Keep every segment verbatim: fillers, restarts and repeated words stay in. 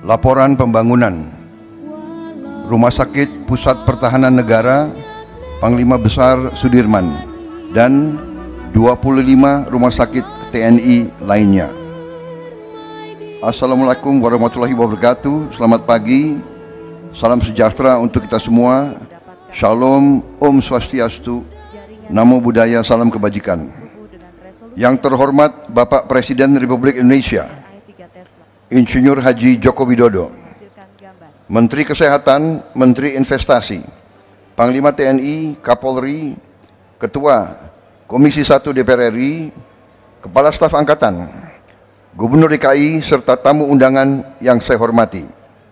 Laporan pembangunan Rumah Sakit Pusat Pertahanan Negara Panglima Besar Sudirman dan dua puluh lima rumah sakit T N I lainnya. Assalamualaikum warahmatullahi wabarakatuh. Selamat pagi, salam sejahtera untuk kita semua. Shalom, Om Swastiastu, Namo Buddhaya, salam kebajikan. Yang terhormat Bapak Presiden Republik Indonesia Insinyur Haji Joko Widodo, Menteri Kesehatan, Menteri Investasi, Panglima T N I, Kapolri, Ketua Komisi satu D P R R I, Kepala Staf Angkatan, Gubernur D K I, serta tamu undangan yang saya hormati.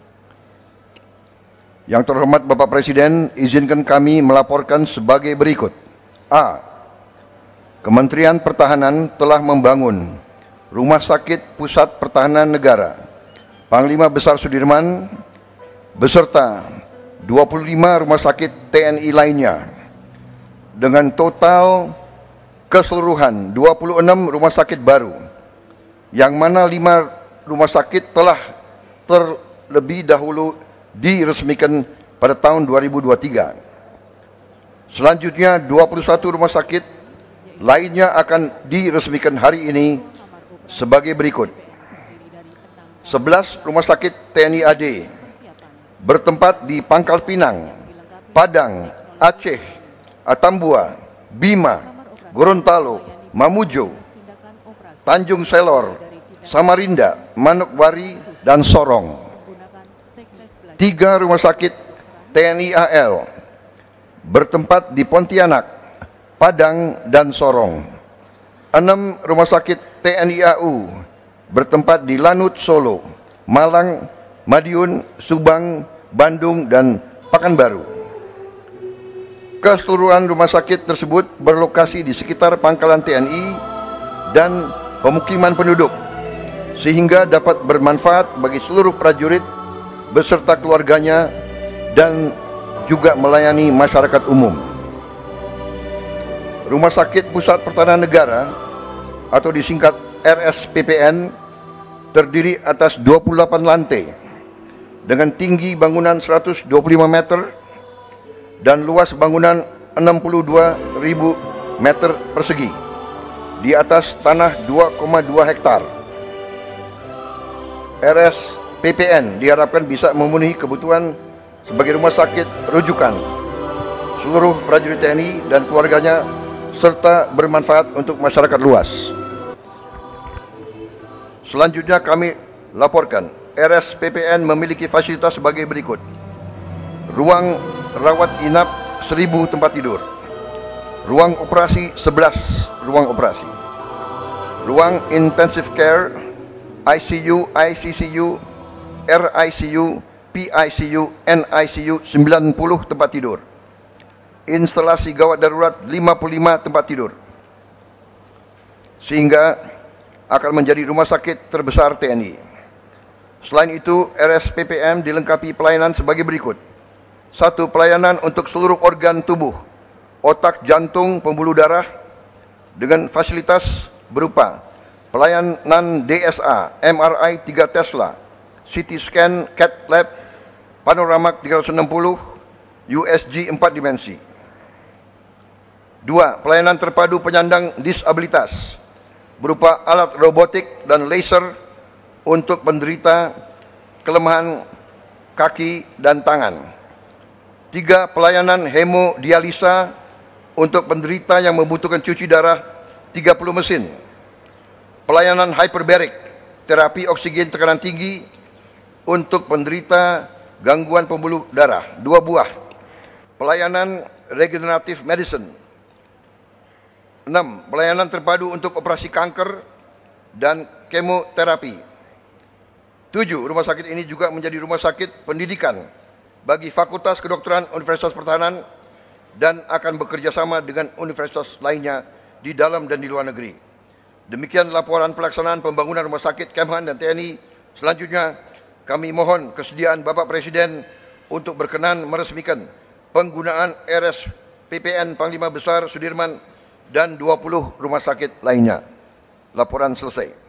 Yang terhormat Bapak Presiden, izinkan kami melaporkan sebagai berikut. A. Kementerian Pertahanan telah membangun Rumah Sakit Pusat Pertahanan Negara Panglima Besar Sudirman beserta dua puluh lima rumah sakit T N I lainnya dengan total keseluruhan dua puluh enam rumah sakit baru, yang mana lima rumah sakit telah terlebih dahulu diresmikan pada tahun dua ribu dua puluh tiga. Selanjutnya dua puluh satu rumah sakit lainnya akan diresmikan hari ini sebagai berikut. sebelas rumah sakit T N I A D bertempat di Pangkal Pinang, Padang, Aceh, Atambua, Bima, Gorontalo, Mamuju, Tanjung Selor, Samarinda, Manokwari, dan Sorong. Tiga rumah sakit T N I A L bertempat di Pontianak, Padang, dan Sorong. Enam rumah sakit T N I A U bertempat di Lanut, Solo, Malang, Madiun, Subang, Bandung, dan Pekanbaru. Keseluruhan rumah sakit tersebut berlokasi di sekitar pangkalan T N I dan pemukiman penduduk, sehingga dapat bermanfaat bagi seluruh prajurit beserta keluarganya dan juga melayani masyarakat umum. Rumah Sakit Pusat Pertahanan Negara atau disingkat R S P P N terdiri atas dua puluh delapan lantai dengan tinggi bangunan seratus dua puluh lima meter dan luas bangunan enam puluh dua ribu meter persegi di atas tanah dua koma dua hektar. R S P P N diharapkan bisa memenuhi kebutuhan sebagai rumah sakit rujukan seluruh prajurit T N I dan keluarganya serta bermanfaat untuk masyarakat luas. Selanjutnya kami laporkan, R S P P N memiliki fasilitas sebagai berikut. Ruang rawat inap seribu tempat tidur. Ruang operasi sebelas ruang operasi. Ruang intensive care, I C U, I C C U, R I C U, P I C U, N I C U sembilan puluh tempat tidur. Instalasi gawat darurat lima puluh lima tempat tidur, sehingga akan menjadi rumah sakit terbesar T N I. Selain itu, R S P P M dilengkapi pelayanan sebagai berikut. Satu, pelayanan untuk seluruh organ tubuh, otak, jantung, pembuluh darah dengan fasilitas berupa pelayanan D S A, M R I tiga Tesla, C T scan, cath lab, panoramak tiga ratus enam puluh, U S G empat dimensi. Dua, pelayanan terpadu penyandang disabilitas berupa alat robotik dan laser untuk penderita kelemahan kaki dan tangan. Tiga, pelayanan hemodialisa untuk penderita yang membutuhkan cuci darah tiga puluh mesin. Pelayanan hyperbaric, terapi oksigen tekanan tinggi untuk penderita gangguan pembuluh darah, dua buah. Pelayanan regenerative medicine. Enam, pelayanan terpadu untuk operasi kanker dan kemoterapi. Tujuh, rumah sakit ini juga menjadi rumah sakit pendidikan bagi Fakultas Kedokteran Universitas Pertahanan dan akan bekerja sama dengan universitas lainnya di dalam dan di luar negeri. Demikian laporan pelaksanaan pembangunan rumah sakit Kemhan dan T N I. Selanjutnya, kami mohon kesediaan Bapak Presiden untuk berkenan meresmikan penggunaan R S P P N Panglima Besar Sudirman dan dua puluh rumah sakit lainnya. Laporan selesai.